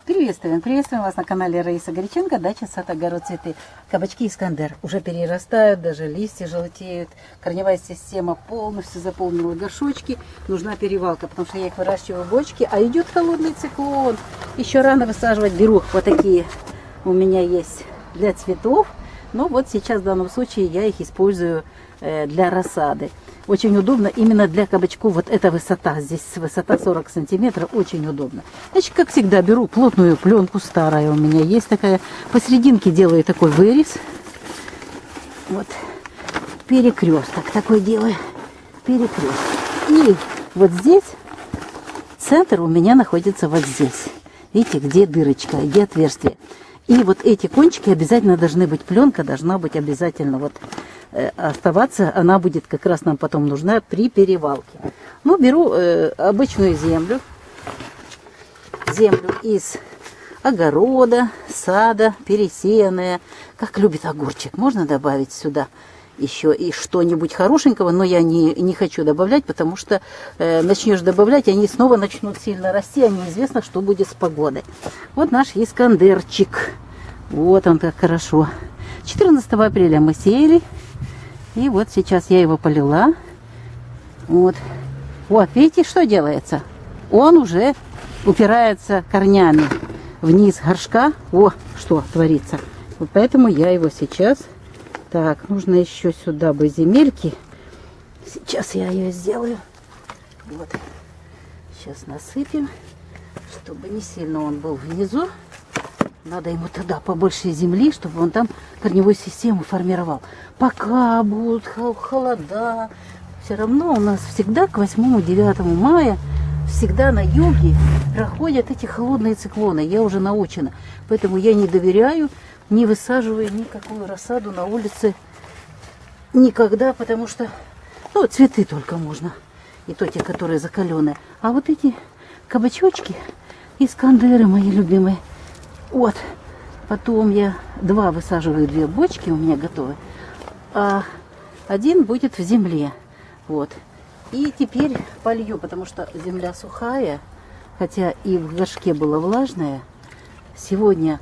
Приветствуем вас на канале Раиса Горяченко, дача, сад, огород, цветы. Кабачки Искандер уже перерастают, даже листья желтеют. Корневая система полностью заполнила горшочки. Нужна перевалка, потому что я их выращиваю в бочке, а идет холодный циклон. Еще рано высаживать, беру вот такие у меня есть для цветов. Но вот сейчас в данном случае я их использую для рассады. Очень удобно именно для кабачков. Вот эта высота, здесь высота 40 сантиметров, очень удобно. Значит, как всегда, беру плотную пленку, старая у меня есть такая. Посерединке делаю такой вырез. Вот, перекресток такой делаю. Перекресток. И вот здесь, центр у меня находится вот здесь. Видите, где дырочка, где отверстие. И вот эти кончики обязательно должны быть, пленка должна быть обязательно вот оставаться, она будет как раз нам потом нужна при перевалке. Ну, беру обычную землю из огорода, сада, пересеянная, как любит огурчик. Можно добавить сюда еще и что-нибудь хорошенького, но я не хочу добавлять, потому что начнешь добавлять, они снова начнут сильно расти, а неизвестно, что будет с погодой. Вот наш искандерчик. Вот он как хорошо. 14 апреля мы сеяли. И вот сейчас я его полила. Вот. Вот, видите, что делается? Он уже упирается корнями вниз горшка. О, что творится. Вот поэтому я его сейчас... Так, нужно еще сюда бы земельки. Сейчас я ее сделаю. Вот. Сейчас насыпем, чтобы не сильно он был внизу. Надо ему тогда побольше земли, чтобы он там корневую систему формировал. Пока будут холода, все равно у нас всегда к 8-9 мая, всегда на юге проходят эти холодные циклоны. Я уже научена. Поэтому я не доверяю, не высаживаю никакую рассаду на улице никогда, потому что, ну, цветы только можно. И то те, которые закаленные. А вот эти кабачочки, искандеры мои любимые, вот, потом я высаживаю 2 бочки у меня готовы, а один будет в земле. Вот. И теперь полью, потому что земля сухая, хотя и в горшке было влажное. Сегодня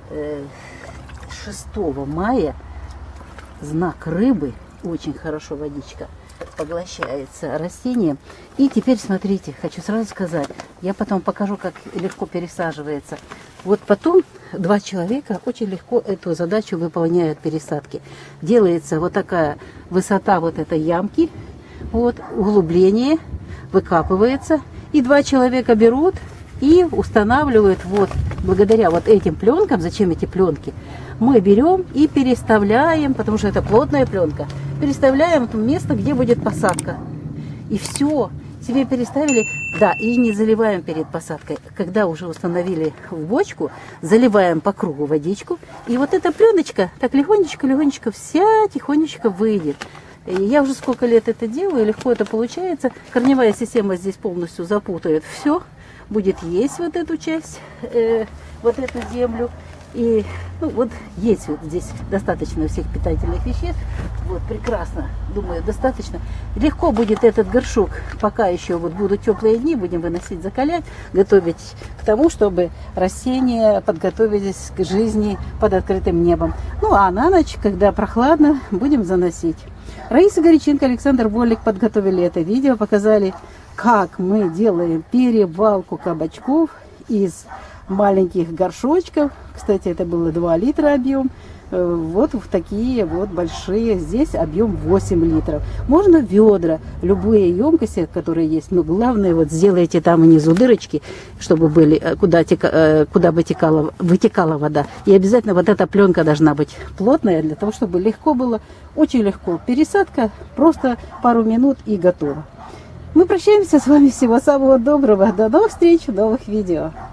6 мая, знак рыбы, очень хорошо водичка поглощается растением. И теперь смотрите, хочу сразу сказать, я потом покажу, как легко пересаживается. Вот потом 2 человека очень легко эту задачу выполняют пересадки. Делается вот такая высота вот этой ямки, вот углубление, выкапывается, и 2 человека берут и устанавливают вот благодаря вот этим пленкам. Зачем эти пленки? Мы берем и переставляем, потому что это плотная пленка, переставляем в место, где будет посадка. И все. Себе переставили, да, и не заливаем перед посадкой. Когда уже установили в бочку, заливаем по кругу водичку. И вот эта пленочка так легонечко-легонечко вся тихонечко выйдет. И я уже сколько лет это делаю, легко это получается. Корневая система здесь полностью запутает все. Будет есть вот эту часть, вот эту землю. И ну, вот есть вот здесь достаточно всех питательных веществ. Вот прекрасно, думаю, достаточно. Легко будет этот горшок, пока еще вот будут теплые дни, будем выносить, закалять, готовить к тому, чтобы растения подготовились к жизни под открытым небом. Ну а на ночь, когда прохладно, будем заносить. Раиса Горяченко, Александр Волик подготовили это видео, показали, как мы делаем перевалку кабачков из маленьких горшочков. Кстати, это было 2 литра объем. Вот в такие вот большие. Здесь объем 8 литров. Можно ведра, любые емкости, которые есть. Но главное, вот сделайте там внизу дырочки, чтобы были, куда бы вытекала вода. И обязательно вот эта пленка должна быть плотная, для того, чтобы легко было. Очень легко. Пересадка просто пару минут и готово. Мы прощаемся с вами. Всего самого доброго. До новых встреч, новых видео.